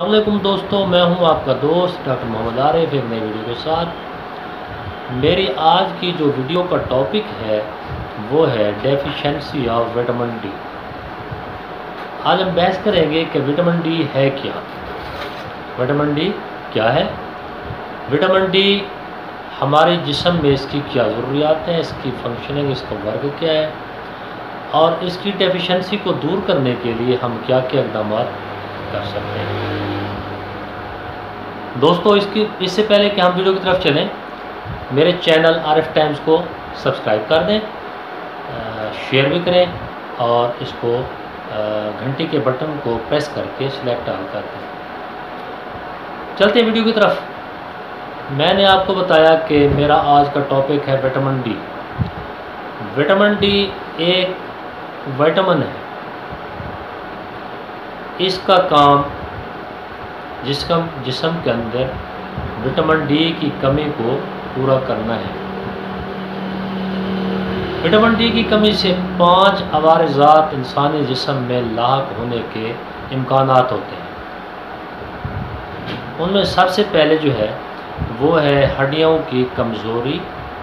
अस्सलामुअलैकुम दोस्तों, मैं हूं आपका दोस्त डॉक्टर मोहम्मद आरिफ एक नई वीडियो के साथ। मेरी आज की जो वीडियो का टॉपिक है वो है डेफिशिएंसी ऑफ विटामिन डी। आज हम बहस करेंगे कि विटामिन डी है क्या। विटामिन डी क्या है? विटामिन डी हमारे जिस्म में इसकी क्या ज़रूरियात हैं, इसकी फंक्शनिंग, इसका वर्क क्या है और इसकी डेफिशिएंसी को दूर करने के लिए हम क्या क्या इक़दाम कर सकते हैं। दोस्तों, इससे पहले कि हम वीडियो की तरफ चलें, मेरे चैनल आरिफ टाइम्स को सब्सक्राइब कर दें, शेयर भी करें और इसको घंटी के बटन को प्रेस करके सिलेक्ट ऑल कर दें। चलते हैं वीडियो की तरफ। मैंने आपको बताया कि मेरा आज का टॉपिक है विटामिन डी। विटामिन डी एक विटामिन है। इसका काम जिस्म के अंदर विटामिन डी की कमी को पूरा करना है। विटामिन डी की कमी से 5 अवारजात इंसानी जिस्म में लाक होने के इम्कानात होते हैं। उनमें सबसे पहले जो है वो है हड्डियों की कमज़ोरी,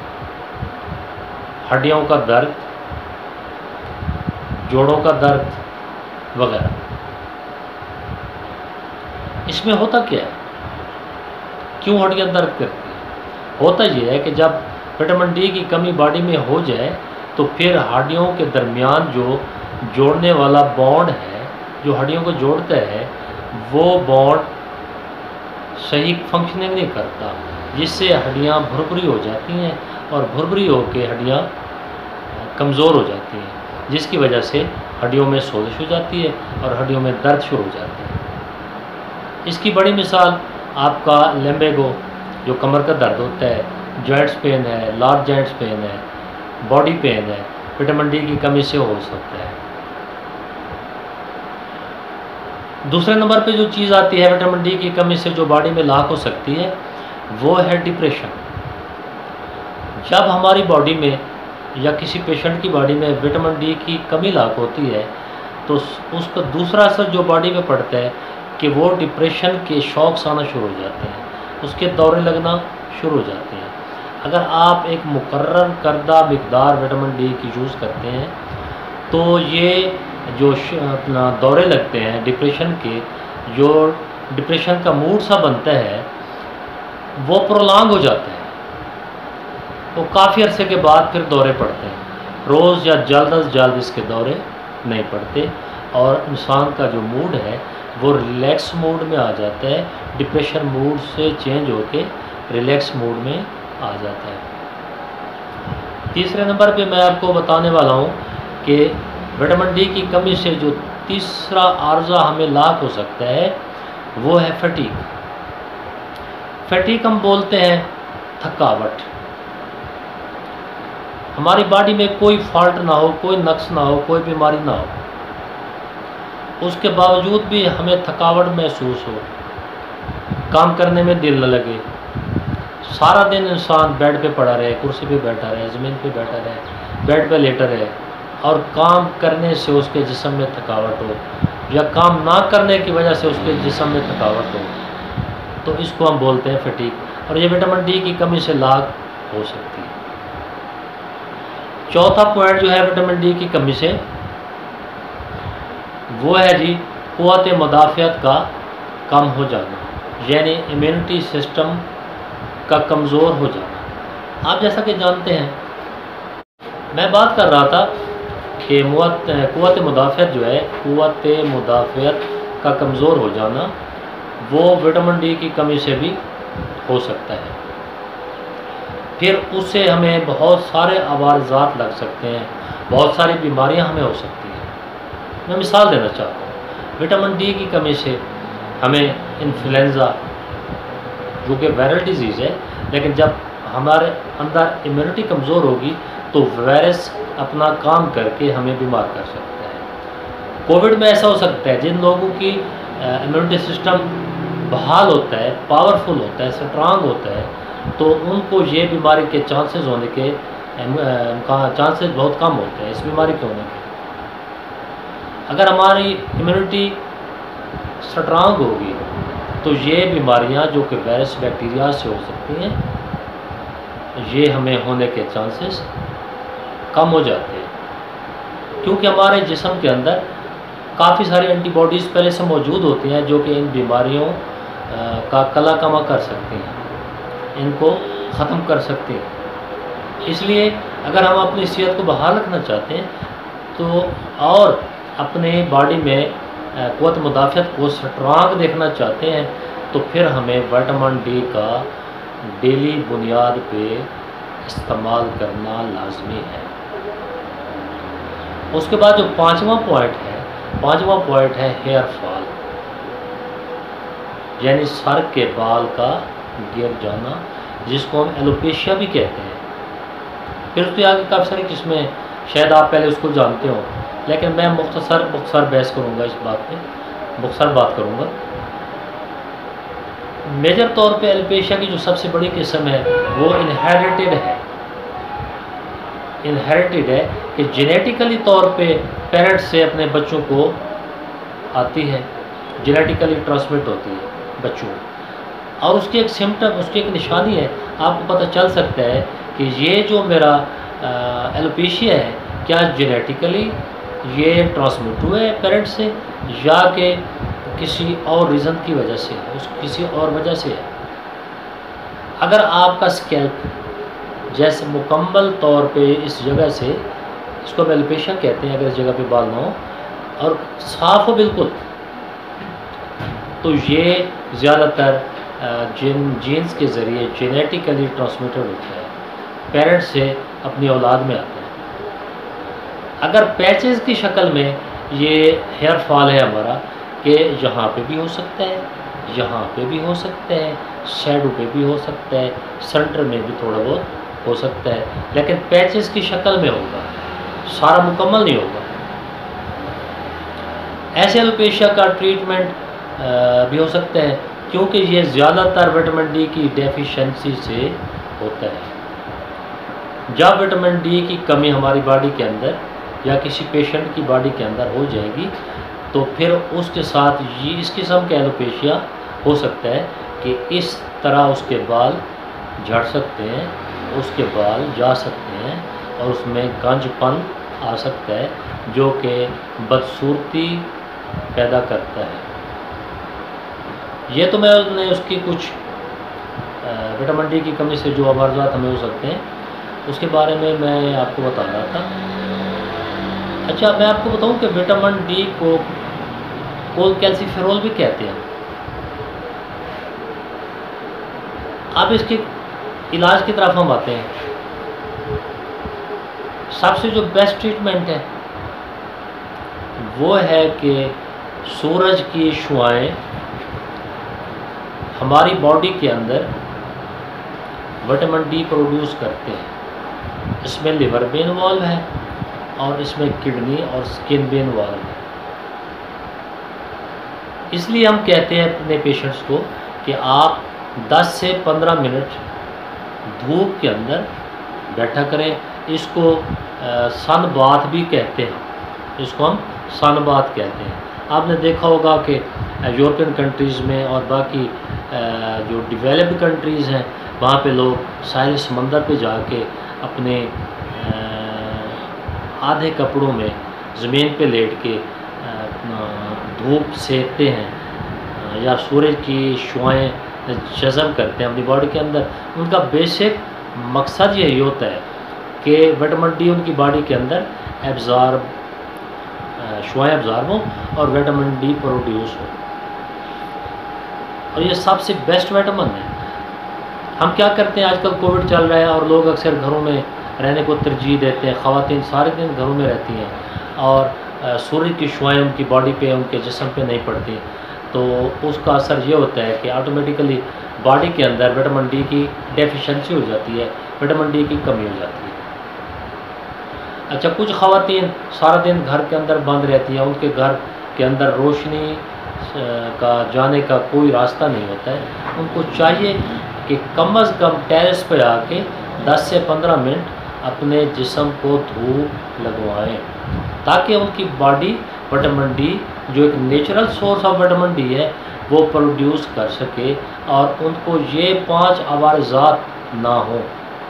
हड्डियों का दर्द, जोड़ों का दर्द वगैरह। इसमें होता क्या है, क्यों हड्डियाँ दर्द करती हैं? होता ये है कि जब विटामिन डी की कमी बॉडी में हो जाए तो फिर हड्डियों के दरमियान जो जोड़ने वाला बॉन्ड है, जो हड्डियों को जोड़ता है, वो बॉन्ड सही फंक्शनिंग नहीं करता, जिससे हड्डियाँ भुरभुरी हो जाती हैं और भुरभुरी होकर हड्डियाँ कमज़ोर हो जाती हैं, जिसकी वजह से हड्डियों में सोजिश हो जाती है और हड्डियों में दर्द शुरू हो जाता है। इसकी बड़ी मिसाल आपका लम्बेगो, जो कमर का दर्द होता है, जॉइंट्स पेन है, लार्ज जॉइंट्स पेन है, बॉडी पेन है, विटामिन डी की कमी से हो सकता है। दूसरे नंबर पे जो चीज़ आती है विटामिन डी की कमी से जो बॉडी में लाक हो सकती है वो है डिप्रेशन। जब हमारी बॉडी में या किसी पेशेंट की बॉडी में विटामिन डी की कमी लाक होती है तो उसका दूसरा असर जो बॉडी में पड़ता है कि वो डिप्रेशन के शॉक्स आना शुरू हो जाते हैं, उसके दौरे लगना शुरू हो जाते हैं। अगर आप एक मुकर्रर करदा मिकदार विटामिन डी की यूज़ करते हैं तो ये जो अपना दौरे लगते हैं डिप्रेशन के, जो डिप्रेशन का मूड सा बनता है वो प्रोलॉन्ग हो जाता है। वो काफ़ी अरसे के बाद फिर दौरे पड़ते हैं। रोज़ या जल्द अज जल्द इसके दौरे नहीं पड़ते और इंसान का जो मूड है वो रिलैक्स मूड में आ जाता है, डिप्रेशन मूड से चेंज होके रिलैक्स मूड में आ जाता है। तीसरे नंबर पे मैं आपको बताने वाला हूँ कि विटामिन डी की कमी से जो तीसरा आर्जा हमें लाक हो सकता है वो है फटीग। फटीग हम बोलते हैं थकावट। हमारी बॉडी में कोई फॉल्ट ना हो, कोई नक्स ना हो, कोई बीमारी ना हो, उसके बावजूद भी हमें थकावट महसूस हो, काम करने में दिल न लगे, सारा दिन इंसान बेड पे पड़ा रहे, कुर्सी पे बैठा रहे, ज़मीन पे बैठा रहे, बेड पे लेटा रहे और काम करने से उसके जिस्म में थकावट हो या काम ना करने की वजह से उसके जिस्म में थकावट हो, तो इसको हम बोलते हैं फटीग। और ये विटामिन डी की कमी से लाक हो सकती है। चौथा पॉइंट जो है विटामिन डी की कमी से वो है जी क़ुव्वत मुदाफ़ियत का कम हो जाना, यानी इम्यूनिटी सिस्टम का कमज़ोर हो जाना। आप जैसा कि जानते हैं, मैं बात कर रहा था कि क़ुव्वत मुदाफ़ियत जो है, क़ुव्वत मुदाफ़ियत का कमज़ोर हो जाना वो विटामिन डी की कमी से भी हो सकता है। फिर उससे हमें बहुत सारे अवारजात लग सकते हैं, बहुत सारी बीमारियां हमें हो सकती हैं। मैं मिसाल देना चाहता हूँ। विटामिन डी की कमी से हमें इन्फ्लुएंज़ा, जो कि वायरल डिजीज़ है, लेकिन जब हमारे अंदर इम्यूनिटी कमज़ोर होगी तो वायरस अपना काम करके हमें बीमार कर सकता है। कोविड में ऐसा हो सकता है, जिन लोगों की इम्यूनिटी सिस्टम बहाल होता है, पावरफुल होता है, स्ट्रांग होता है, तो उनको ये बीमारी के चांसेस होने के चांसेस बहुत कम होते हैं इस बीमारी के होने के। अगर हमारी इम्यूनिटी स्ट्रांग होगी तो ये बीमारियां जो कि वायरस बैक्टीरिया से हो सकती हैं, ये हमें होने के चांसेस कम हो जाते हैं, क्योंकि हमारे जिस्म के अंदर काफ़ी सारी एंटीबॉडीज़ पहले से मौजूद होती हैं जो कि इन बीमारियों का कला कमा कर सकती हैं, इनको ख़त्म कर सकती हैं। इसलिए अगर हम अपनी सेहत को बहाल रखना चाहते हैं तो और अपने बॉडी में क़ुव्वत मुदाफ़ियत को स्ट्रांग देखना चाहते हैं तो फिर हमें विटामिन डी का डेली बुनियाद पे इस्तेमाल करना लाजमी है। उसके बाद जो पाँचवा पॉइंट है हेयर फॉल, यानी सर के बाल का गिर जाना, जिसको हम एलोपेशिया भी कहते हैं। फिर उसके आगे काफ़ी सारी किस्में, शायद आप पहले उसको जानते हो, लेकिन मैं मुख्तसर बहस करूँगा इस बात पे, मुख्तसर बात करूँगा। मेजर तौर पे एलोपेशिया की जो सबसे बड़ी किस्म है वो इनहेरिटेड है कि जेनेटिकली तौर पे पेरेंट्स से अपने बच्चों को आती है, जेनेटिकली ट्रांसमिट होती है बच्चों, और उसकी एक सिम्टम, उसकी एक निशानी है, आपको पता चल सकता है कि ये जो मेरा एलोपेशिया है क्या जेनेटिकली ये ट्रांसमिट हुआ है पेरेंट्स से या कि किसी और रीज़न की वजह से है, किसी और वजह से है। अगर आपका स्कैल्प जैसे मुकम्मल तौर पे इस जगह से, इसको हम एलोपेशिया कहते हैं अगर इस जगह पे बाल ना हो, और साफ़ हो बिल्कुल, तो ये ज़्यादातर जीन्स के ज़रिए जेनेटिकली ट्रांसमिटेड होता है, पेरेंट्स से अपनी औलाद में आता है। अगर पैचेस की शक्ल में ये हेयर फॉल है हमारा, कि यहाँ पे भी हो सकता है, यहाँ पे भी हो सकता है, शैडो पे भी हो सकता है, सेंटर में भी थोड़ा बहुत हो सकता है, लेकिन पैचेस की शक्ल में होगा, सारा मुकम्मल नहीं होगा। ऐसे एलोपेशिया का ट्रीटमेंट भी हो सकता है, क्योंकि ये ज़्यादातर विटामिन डी की डेफिशिएंसी से होता है। जब विटामिन डी की कमी हमारी बॉडी के अंदर या किसी पेशेंट की बॉडी के अंदर हो जाएगी तो फिर उसके साथ ये इस किस्म का एलोपेशिया हो सकता है कि इस तरह उसके बाल झड़ सकते हैं, उसके बाल जा सकते हैं और उसमें गंजपन आ सकता है जो कि बदसूरती पैदा करता है। ये तो मैंने उसकी कुछ विटामिन डी की कमी से जो अमारात हमें हो सकते हैं उसके बारे में मैं आपको बता रहा था। अच्छा, मैं आपको बताऊं कि विटामिन डी को कोलकैल्सिफेरॉल भी कहते हैं। अब इसके इलाज की तरफ हम आते हैं। सबसे जो बेस्ट ट्रीटमेंट है वो है कि सूरज की शुआएं हमारी बॉडी के अंदर विटामिन डी प्रोड्यूस करते हैं। इसमें लिवर भी इन्वॉल्व है और इसमें किडनी और स्किन भी इन्वॉल्व है। इसलिए हम कहते हैं अपने पेशेंट्स को कि आप 10 से 15 मिनट धूप के अंदर बैठा करें। इसको सन बाथ भी कहते हैं, इसको हम सन बाथ कहते हैं। आपने देखा होगा कि यूरोपियन कंट्रीज़ में और बाकी जो डेवलप्ड कंट्रीज़ हैं वहाँ पे लोग साहिल समंदर पे जाके अपने आधे कपड़ों में ज़मीन पे लेट के धूप सेकते हैं या सूरज की शुआएं जज़ब करते हैं अपनी बॉडी के अंदर। उनका बेसिक मकसद यही होता है कि विटामिन डी उनकी बॉडी के अंदर शुआएं एब्ज़ॉर्ब हों और विटामिन डी प्रोड्यूस हो। और ये सबसे बेस्ट विटामिन है। हम क्या करते हैं, आजकल कोविड चल रहा है और लोग अक्सर घरों में रहने को तरजीह देते हैं। ख़वातीन सारे दिन घरों में रहती हैं और सूरज की शुआएं उनकी बॉडी पे, उनके जिस्म पे नहीं पड़ती, तो उसका असर ये होता है कि ऑटोमेटिकली बॉडी के अंदर विटामिन डी की डेफिशिएंसी हो जाती है, विटामिन डी की कमी हो जाती है। अच्छा, कुछ ख़वातीन सारा दिन घर के अंदर बंद रहती हैं, उनके घर के अंदर रोशनी का जाने का कोई रास्ता नहीं होता है। उनको चाहिए कि कम अज़ कम टेरेस पे आके 10 से 15 मिनट अपने जिस्म को धूप लगवाएं ताकि उनकी बॉडी विटामिन डी जो एक natural source of vitamin D है वो प्रोड्यूस कर सके और उनको ये 5 अवारजात ना हो।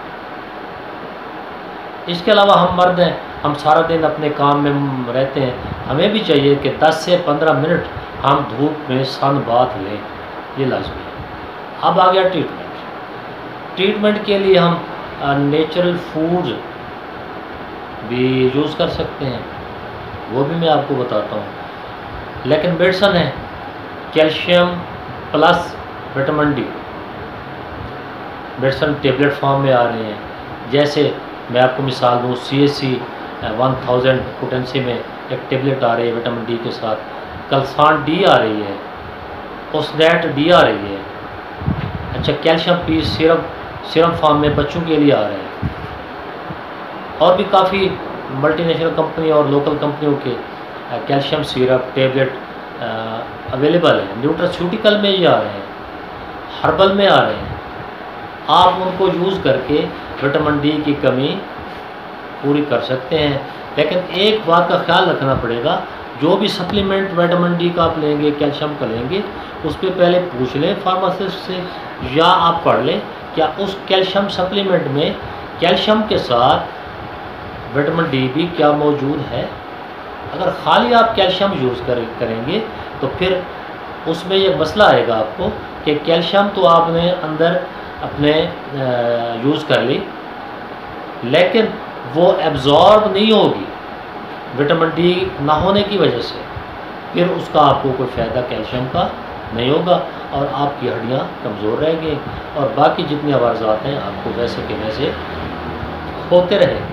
इसके अलावा हम मर्द हैं, हम सारा दिन अपने काम में रहते हैं, हमें भी चाहिए कि 10 से 15 मिनट हम धूप में सन बाथ लें, ये लाजमी है। अब आ गया ट्रीटमेंट। ट्रीटमेंट के लिए हम नेचुरल फूड्स भी यूज़ कर सकते हैं, वो भी मैं आपको बताता हूँ। लेकिन मेडिसन है calcium plus vitamin D, medicine tablet form में आ रहे हैं। जैसे मैं आपको मिसाल दूँ, CHC 1000 पोटेंसी में एक टेबलेट आ रही है विटामिन डी के साथ, कल्सान डी आ रही है, ओसनेट डी आ रही है। अच्छा, कैल्शियम पी सिरम फॉर्म में बच्चों के लिए आ रहे हैं। और भी काफ़ी मल्टीनेशनल कंपनी और लोकल कंपनियों के कैल्शियम सिरप टेबलेट अवेलेबल है। न्यूट्रास्यूटिकल में ये आ रहे हैं, हर्बल में आ रहे हैं। आप उनको यूज़ करके विटामिन डी की कमी पूरी कर सकते हैं। लेकिन एक बात का ख्याल रखना पड़ेगा, जो भी सप्लीमेंट विटामिन डी का आप लेंगे, कैल्शियम का लेंगे, उस पर पहले पूछ लें फार्मासिस्ट से, या आप पढ़ लें क्या उस कैल्शियम सप्लीमेंट में कैल्शियम के साथ विटामिन डी भी क्या मौजूद है। अगर खाली आप कैल्शियम यूज़ करेंगे तो फिर उसमें ये मसला आएगा आपको कि कैल्शियम तो आपने अंदर अपने यूज़ कर ली, लेकिन वो एब्जॉर्ब नहीं होगी विटामिन डी ना होने की वजह से, फिर उसका आपको कोई फ़ायदा कैल्शियम का नहीं होगा और आपकी हड्डियाँ कमज़ोर रहेंगी और बाकी जितनी अवारजात हैं आपको वैसे के वैसे होते रहेंगे।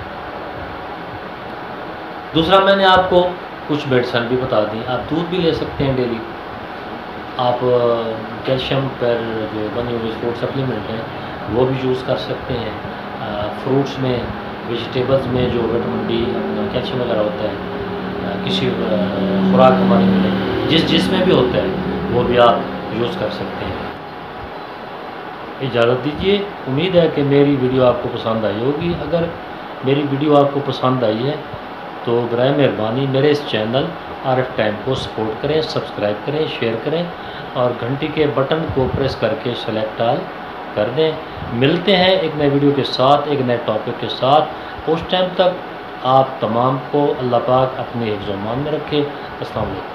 दूसरा, मैंने आपको कुछ मेडिसिन भी बता दी। आप दूध भी ले सकते हैं डेली। आप कैल्शियम पर जो बने हुए फूड सप्लीमेंट हैं वो भी यूज़ कर सकते हैं। फ्रूट्स में, वेजिटेबल्स में जो विटामिन डी कैल्शियम वगैरह होता है, किसी खुराक हमारे में जिसमें भी होता है वो भी आप यूज़ कर सकते हैं। इजाज़त दीजिए। उम्मीद है कि मेरी वीडियो आपको पसंद आई होगी। अगर मेरी वीडियो आपको पसंद आई है तो बराए मेहरबानी मेरे इस चैनल RF टाइम को सपोर्ट करें, सब्सक्राइब करें, शेयर करें और घंटी के बटन को प्रेस करके सेलेक्ट ऑल कर दें। मिलते हैं एक नए वीडियो के साथ, एक नए टॉपिक के साथ। उस टाइम तक आप तमाम को अल्लाह पाक अपने हिफ्ज़-ओ-अमान में रखे। अस्सलाम वालेकुम।